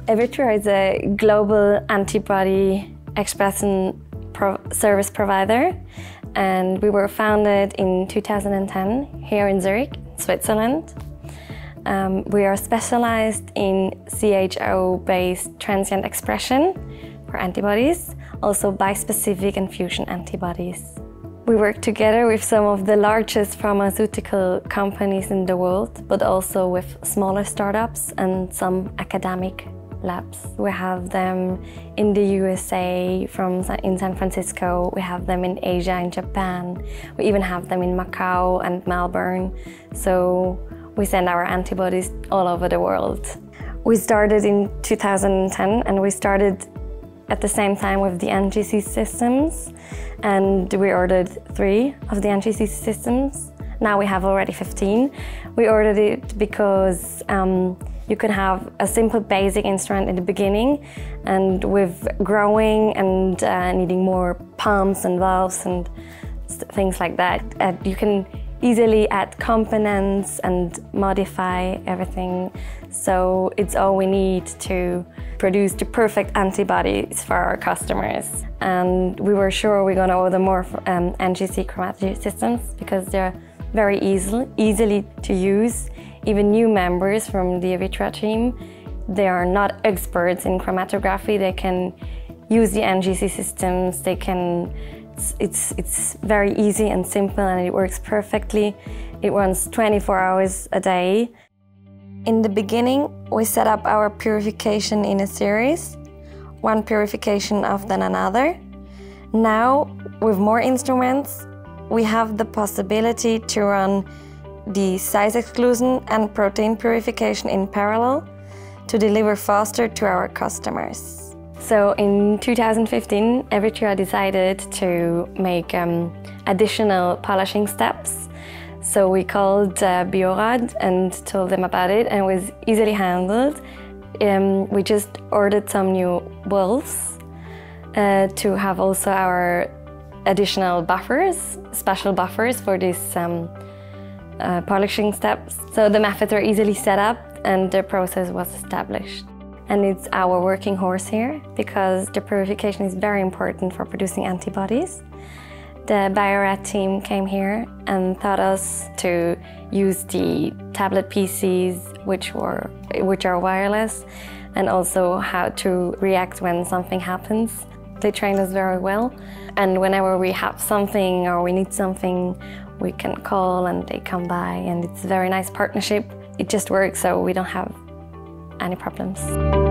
Evitria is a global antibody expression service provider, and we were founded in 2010 here in Zurich, Switzerland. We are specialized in CHO-based transient expression for antibodies, also bispecific and fusion antibodies. We work together with some of the largest pharmaceutical companies in the world, but also with smaller startups and some academic labs. We have them in the USA, in San Francisco. We have them in Asia, in Japan. We even have them in Macau and Melbourne. So we send our antibodies all over the world. We started in 2010, and we started at the same time with the NGC systems, and we ordered 3 of the NGC systems. Now we have already 15. We ordered it because you could have a simple basic instrument in the beginning, and with growing and needing more pumps and valves and things like that, you can easily add components and modify everything. So it's all we need to produce the perfect antibodies for our customers. And we were sure we're going to order more from NGC Chromatography Systems because they're very easily to use. Even new members from the Evitria team, they are not experts in chromatography. They can use the NGC systems. They can. It's very easy and simple, and it works perfectly. It runs 24 hours a day. In the beginning, we set up our purification in a series, one purification after another. Now, with more instruments, we have the possibility to run the size exclusion and protein purification in parallel to deliver faster to our customers. So in 2015, Evitria decided to make additional polishing steps. So we called Bio-Rad and told them about it, and it was easily handled. We just ordered some new valves to have also our additional buffers, special buffers for these polishing steps. So the methods are easily set up and the process was established. And it's our working horse here because the purification is very important for producing antibodies. The Bio-Rad team came here and taught us to use the tablet PCs, which are wireless, and also how to react when something happens. They trained us very well, and whenever we have something or we need something, we can call and they come by, and it's a very nice partnership. It just works, so we don't have any problems.